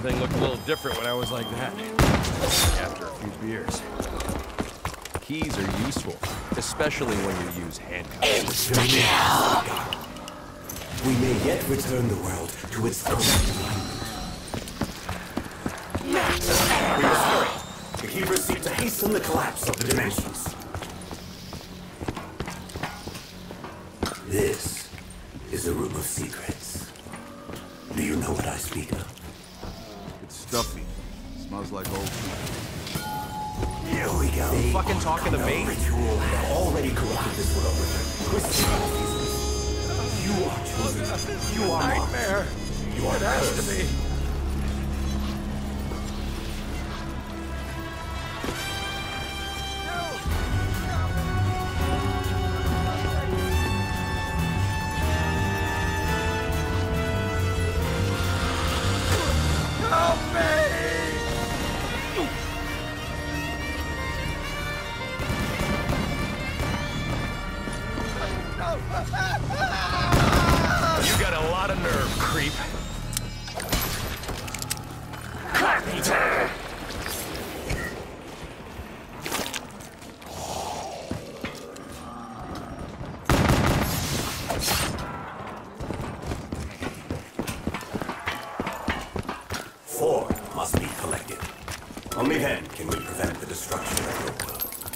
Everything looked a little different when I was like that. After a few beers. Keys are useful, especially when you use handcuffs. We may yet return the world to its correct alignment. We must hurry. The Hebrews seek to hasten the collapse of the dimensions. This is a room of secrets. Do you know what I speak of? It's stuffy. Smells like old food. Here we go. Are you fucking talking to me? Ritual have already corrupted this world with their twisted metaphysics. You are chosen. You are Nightmare. You are It has to be. You got a lot of nerve, creep. Carpenter! Four must be collected. Only then can we prevent the destruction of your world.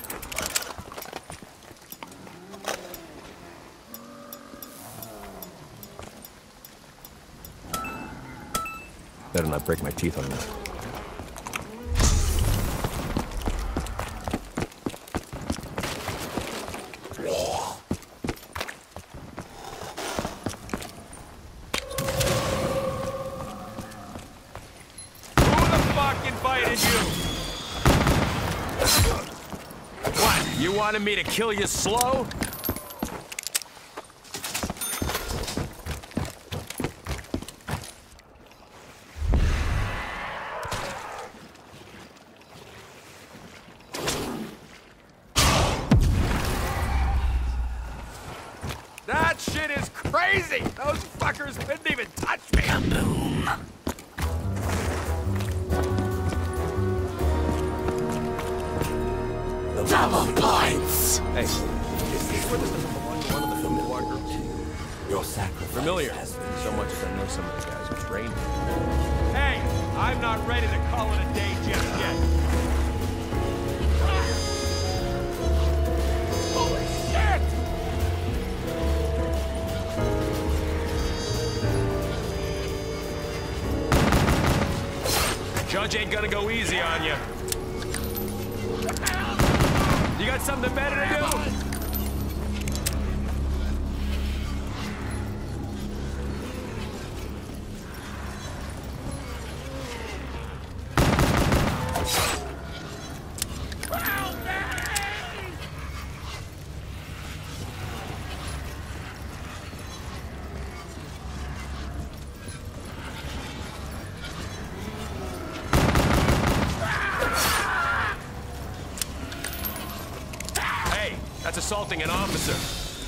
Better not break my teeth on this. Who the fuck invited you? What? You wanted me to kill you slow? That shit is crazy! Those fuckers couldn't even touch me! Kaboom! Double points! Hey, is this where this doesn't belong to one of the familiar groups? Your sacrifice Familiar, has been so much as I know some of the guys who trained me. Hey, I'm not ready to call it a day just yet. Holy shit! Judge ain't gonna go easy on you. You got something better to do? That's assaulting an officer.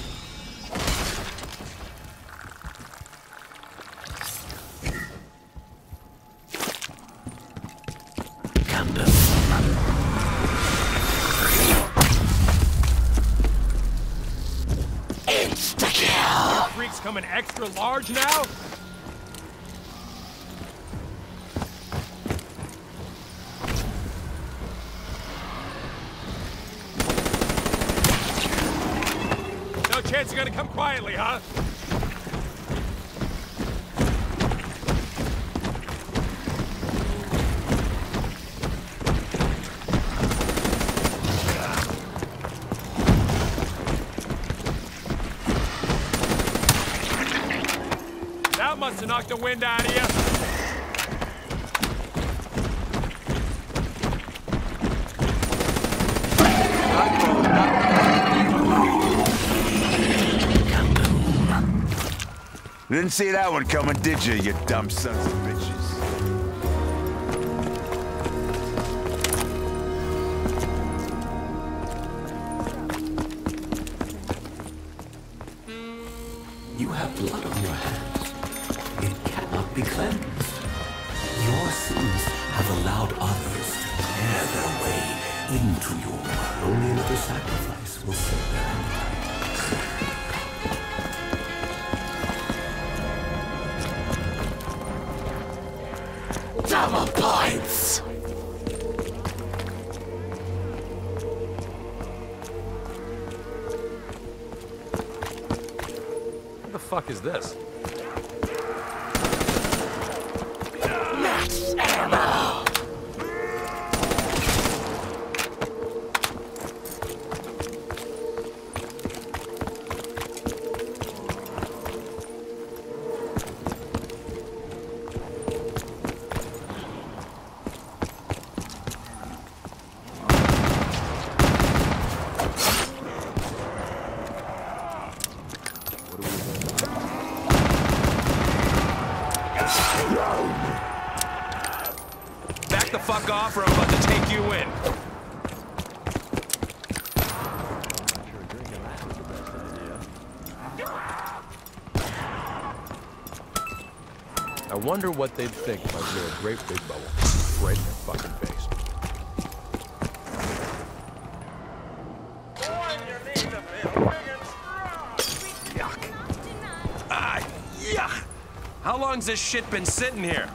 Insta-kill! Freak's coming extra large now? No chance you're gonna come quietly, huh? That must have knocked the wind out of you. Didn't see that one coming, did you, you dumb sons of bitches? You have blood on your hands. It cannot be cleansed. Your Your sins have allowed others to tear their way into your world. Only another sacrifice will save their appetite. Double points! What the fuck is this? Max ammo! Back the fuck off or I'm about to take you in. I wonder what they'd think if I blew a great big bubble right in their fucking face. Yuck. Ah, yuck! How long's this shit been sitting here?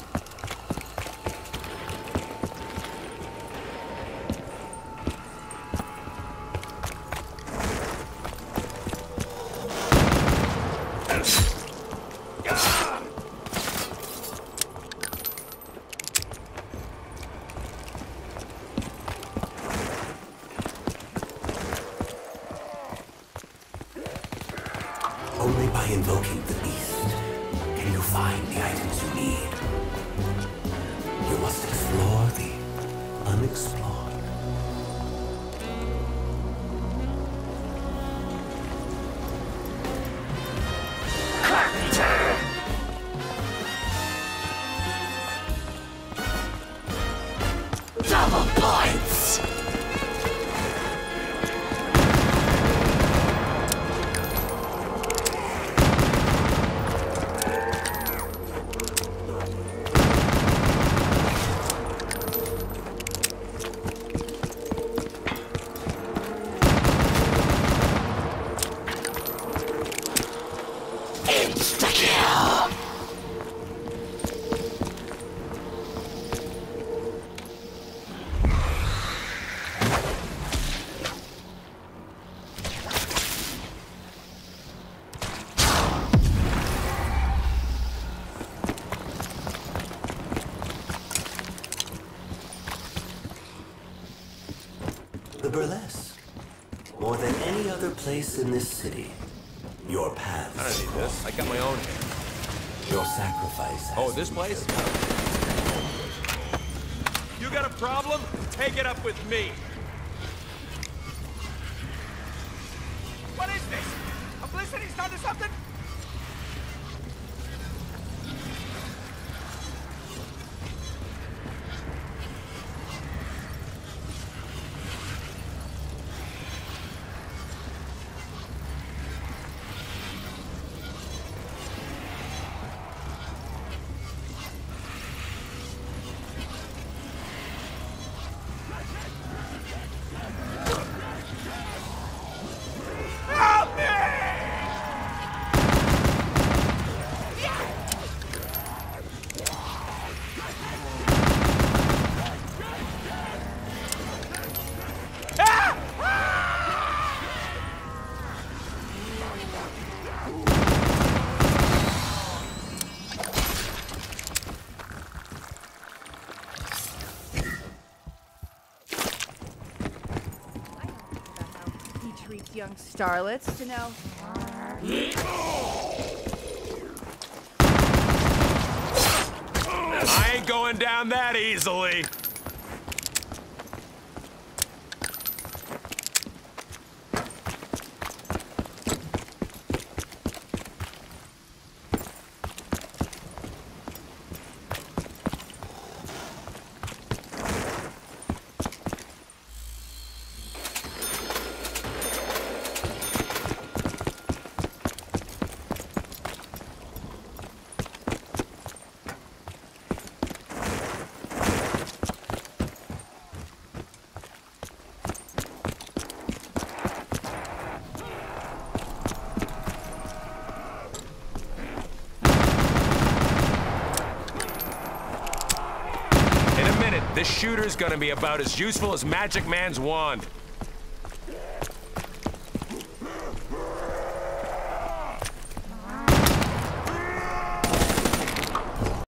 Only by invoking the beast can you find the items you need. You must explore the unexplored. Double points! Insta-kill! The burlesque. More than any other place in this city, your paths. I don't need this. I got my own hair. Your sacrifice. Oh, this place? You got a problem? Take it up with me. What is this? A blizzard is done to something? Treats young starlets to know. I ain't going down that easily. This shooter's gonna be about as useful as Magic Man's wand.